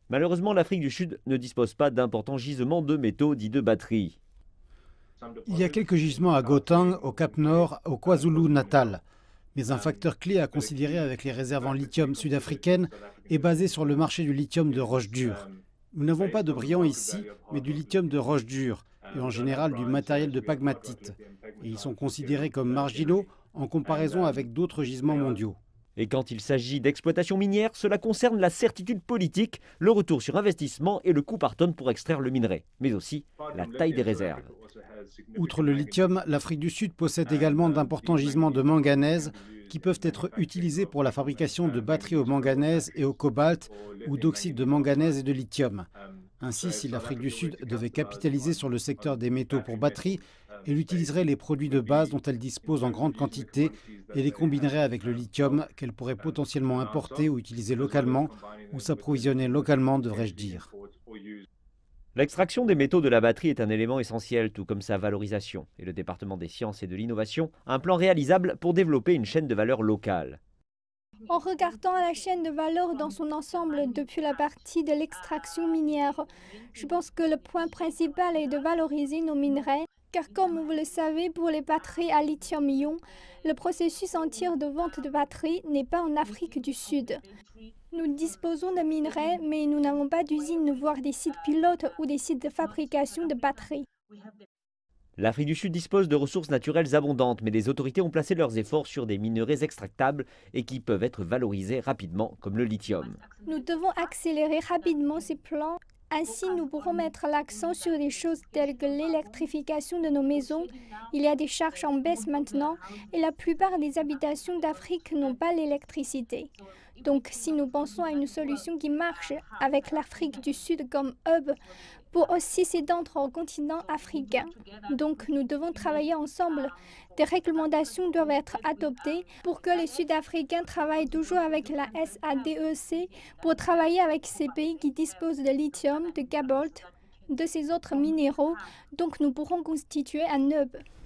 Malheureusement, l'Afrique du Sud ne dispose pas d'importants gisements de métaux dits de batterie. Il y a quelques gisements à Gauteng, au Cap-Nord, au KwaZulu-Natal. Mais un facteur clé à considérer avec les réserves en lithium sud-africaines est basé sur le marché du lithium de roche dure. Nous n'avons pas de brillant ici, mais du lithium de roche dure, et en général du matériel de pegmatite. Et ils sont considérés comme marginaux en comparaison avec d'autres gisements mondiaux. Et quand il s'agit d'exploitation minière, cela concerne la certitude politique, le retour sur investissement et le coût par tonne pour extraire le minerai, mais aussi la taille des réserves. Outre le lithium, l'Afrique du Sud possède également d'importants gisements de manganèse qui peuvent être utilisés pour la fabrication de batteries au manganèse et au cobalt ou d'oxyde de manganèse et de lithium. Ainsi, si l'Afrique du Sud devait capitaliser sur le secteur des métaux pour batteries, elle utiliserait les produits de base dont elle dispose en grande quantité et les combinerait avec le lithium qu'elle pourrait potentiellement importer ou utiliser localement ou s'approvisionner localement, devrais-je dire. L'extraction des métaux de la batterie est un élément essentiel, tout comme sa valorisation. Et le département des sciences et de l'innovation a un plan réalisable pour développer une chaîne de valeur locale. En regardant la chaîne de valeur dans son ensemble depuis la partie de l'extraction minière, je pense que le point principal est de valoriser nos minerais, car comme vous le savez, pour les batteries à lithium-ion, le processus entier de vente de batteries n'est pas en Afrique du Sud. Nous disposons de minerais, mais nous n'avons pas d'usine, voire des sites pilotes ou des sites de fabrication de batteries. L'Afrique du Sud dispose de ressources naturelles abondantes, mais les autorités ont placé leurs efforts sur des minerais extractables et qui peuvent être valorisés rapidement, comme le lithium. Nous devons accélérer rapidement ces plans. Ainsi, nous pourrons mettre l'accent sur des choses telles que l'électrification de nos maisons. Il y a des charges en baisse maintenant et la plupart des habitations d'Afrique n'ont pas l'électricité. Donc, si nous pensons à une solution qui marche avec l'Afrique du Sud comme hub pour aussi s'étendre au continent africain, donc nous devons travailler ensemble. Des réglementations doivent être adoptées pour que les Sud-Africains travaillent toujours avec la SADEC pour travailler avec ces pays qui disposent de lithium, de cobalt, de ces autres minéraux, donc nous pourrons constituer un hub.